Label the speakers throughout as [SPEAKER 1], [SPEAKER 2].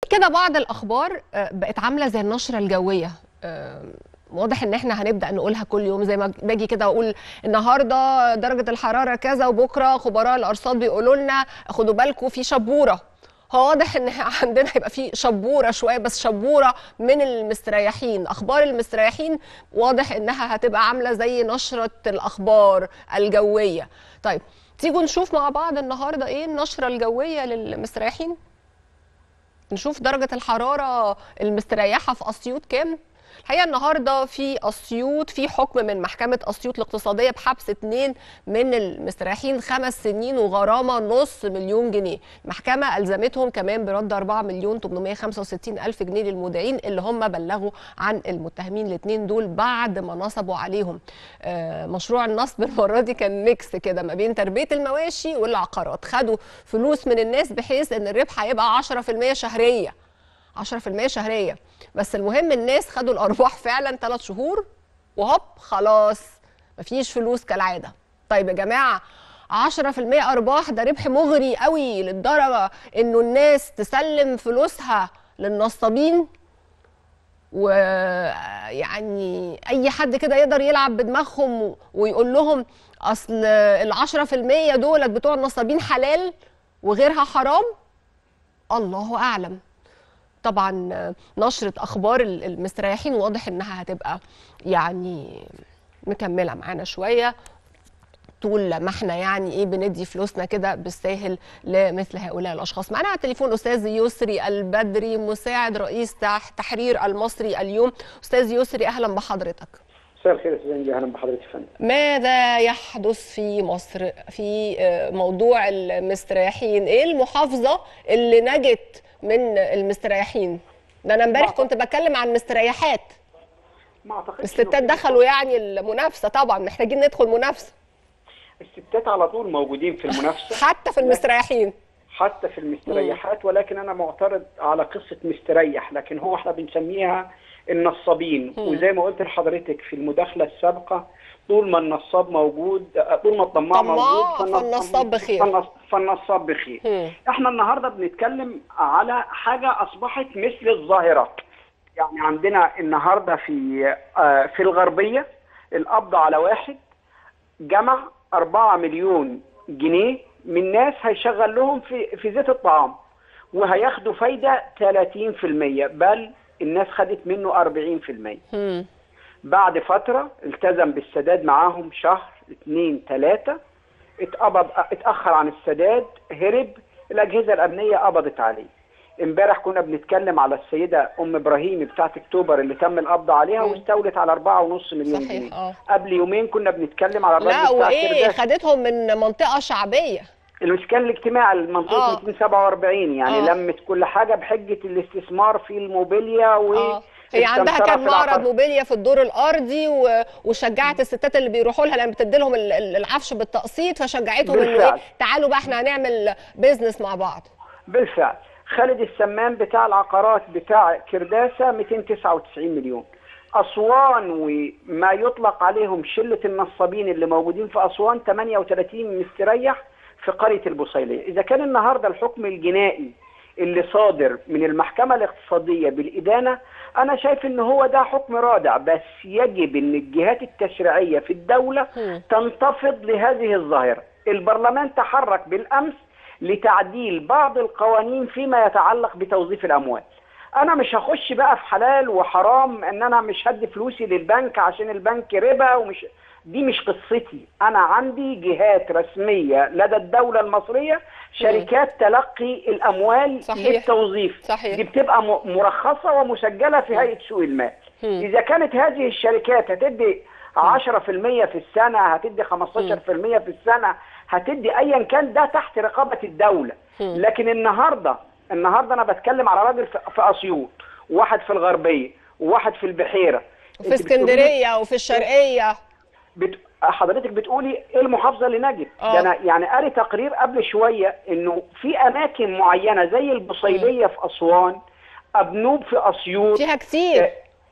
[SPEAKER 1] كده بعض الأخبار بقت عاملة زي النشرة الجوية. واضح ان احنا هنبدأ نقولها كل يوم، زي ما باجي كده اقول النهارده درجة الحرارة كذا، وبكره خبراء الأرصاد بيقولوا لنا خدوا بالكم في شبورة. هو واضح ان عندنا هيبقى في شبورة شوية، بس شبورة من المستريحين. اخبار المستريحين واضح انها هتبقى عاملة زي نشرة الأخبار الجوية. طيب تيجوا نشوف مع بعض النهارده ايه النشرة الجوية للمستريحين. نشوف درجة الحرارة المستريحة في أسيوط كام. الحقيقة النهاردة في أسيوط في حكم من محكمة أسيوط الاقتصادية بحبس 2 من المستريحين 5 سنين وغرامة نص مليون جنيه. المحكمة ألزمتهم كمان برد 4,865,000 جنيه للمودعين اللي هم بلغوا عن المتهمين الاثنين دول بعد ما نصبوا عليهم. مشروع النصب المرة دي كان ميكس كده ما بين تربية المواشي والعقارات. خدوا فلوس من الناس بحيث ان الربح هيبقى 10% شهرية، 10% شهرية. بس المهم الناس خدوا الأرباح فعلا 3 شهور وهوب خلاص مفيش فلوس كالعادة. طيب يا جماعة 10% أرباح ده ربح مغري قوي للدرجة إنه الناس تسلم فلوسها للنصابين، ويعني أي حد كده يقدر يلعب بدماغهم ويقول لهم أصل ال10% دولت بتوع النصابين حلال وغيرها حرام. الله أعلم. طبعا نشرة أخبار المستريحين واضح إنها هتبقى يعني مكملة معانا شوية طول ما احنا يعني ايه بندي فلوسنا كده بالساهل لمثل هؤلاء الاشخاص. معانا على التليفون استاذ يسري البدري مساعد رئيس تحرير المصري اليوم. استاذ يسري اهلا بحضرتك.
[SPEAKER 2] مساء الخير يا استاذ انجي، اهلا بحضرتك يا فندم.
[SPEAKER 1] ماذا يحدث في مصر في موضوع المستريحين؟ ايه المحافظة اللي نجت من المستريحين؟ ده انا امبارح كنت بتكلم عن مستريحات.
[SPEAKER 2] ما اعتقدش
[SPEAKER 1] الستات دخلوا يعني المنافسة، طبعا محتاجين ندخل منافسة.
[SPEAKER 2] الستات على طول موجودين في المنافسة
[SPEAKER 1] حتى في المستريحين،
[SPEAKER 2] حتى في المستريحات. ولكن انا معترض على قصة مستريح، لكن هو احنا بنسميها النصابين. وزي ما قلت لحضرتك في المداخلة السابقة، طول ما النصاب موجود، طول ما الطماع موجود
[SPEAKER 1] فالنصاب بخير.
[SPEAKER 2] فالنصاب بخير. احنا النهارده بنتكلم على حاجة اصبحت مثل الظاهرة. يعني عندنا النهارده في الغربية القبض على واحد جمع 4 مليون جنيه من ناس هيشغل لهم في زيت الطعام، وهياخدوا فايدة 30%، بل الناس خدت منه 40%. بعد فترة التزم بالسداد معاهم شهر 2 3، اتأخر عن السداد، هرب، الأجهزة الأمنية قبضت عليه. امبارح كنا بنتكلم على السيدة أم إبراهيم بتاعت أكتوبر اللي تم القبض عليها واستولت على 4.5 مليون جنيه. قبل يومين كنا بنتكلم على الراجل
[SPEAKER 1] لا وإيه خدتهم من منطقة شعبية،
[SPEAKER 2] الإسكان الاجتماعي المنطقة 247، يعني لمت كل حاجة بحجة الاستثمار في الموبيليا
[SPEAKER 1] هي عندها كان معرض موبيليا في الدور الارضي وشجعت الستات اللي بيروحوا لها لما بتدي لهم العفش بالتقسيط، فشجعتهم انه ايه تعالوا بقى احنا هنعمل بيزنس مع بعض.
[SPEAKER 2] بالفعل. خالد السمان بتاع العقارات بتاع كرداسة 299 مليون. أسوان وما يطلق عليهم شلة النصابين اللي موجودين في أسوان 38 مستريح في قرية البصيلية. إذا كان النهاردة الحكم الجنائي اللي صادر من المحكمة الاقتصادية بالإدانة، أنا شايف إن هو ده حكم رادع، بس يجب إن الجهات التشريعية في الدولة تنتفض لهذه الظاهرة. البرلمان تحرك بالأمس لتعديل بعض القوانين فيما يتعلق بتوظيف الأموال. أنا مش هخش بقى في حلال وحرام إن أنا مش هدي فلوسي للبنك عشان البنك ربا، دي مش قصتي. أنا عندي جهات رسمية لدى الدولة المصرية، شركات تلقي الأموال للتوظيف.
[SPEAKER 1] صحيح.
[SPEAKER 2] دي بتبقى مرخصة ومسجلة في هيئة سوق المال. إذا كانت هذه الشركات هتدي 10% في السنة، هتدي 15% في السنة، هتدي أيا كان، ده تحت رقابة الدولة. لكن النهاردة أنا بتكلم على راجل في أسيوط، وواحد في الغربية، وواحد في البحيرة،
[SPEAKER 1] وفي اسكندرية، وفي الشرقية.
[SPEAKER 2] حضرتك بتقولي ايه المحافظه اللي نجت؟ ده انا يعني قاري تقرير قبل شويه انه في اماكن معينه زي البصيليه في اسوان، ابنوب في اسيوط،
[SPEAKER 1] فيها كتير،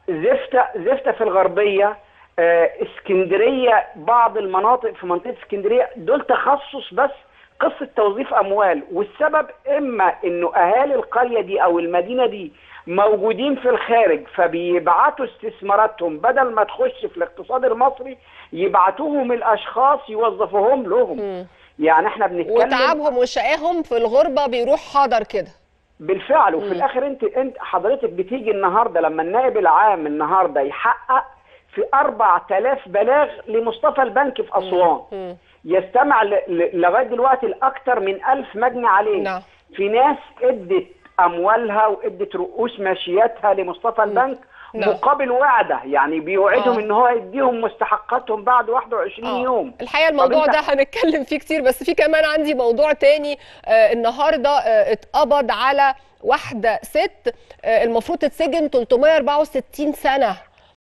[SPEAKER 2] زفته في الغربيه، اسكندريه، بعض المناطق في منطقه اسكندريه، دول تخصص بس قصه توظيف اموال، والسبب اما انه اهالي القريه دي او المدينه دي موجودين في الخارج فبيبعتوا استثماراتهم بدل ما تخش في الاقتصاد المصري يبعتوهم الاشخاص يوظفوهم لهم. يعني احنا بنتكلم
[SPEAKER 1] وتعبهم وشقاهم في الغربه بيروح حاضر كده
[SPEAKER 2] بالفعل. وفي الاخر انت حضرتك بتيجي النهارده لما النائب العام النهارده يحقق في 4000 بلاغ لمصطفى البنك في اسوان، يستمع لغايه دلوقتي لاكثر من 1000 مجني عليه.
[SPEAKER 1] نعم.
[SPEAKER 2] في ناس ادت اموالها وادت رؤوس ماشياتها لمصطفى البنك مقابل وعده، يعني بيوعدهم ان هو يديهم مستحقاتهم بعد 21 يوم.
[SPEAKER 1] الحقيقه الموضوع ده هنتكلم فيه كتير، بس في كمان عندي موضوع تاني. النهارده اتقبض على واحده ست المفروض تتسجن 364 سنه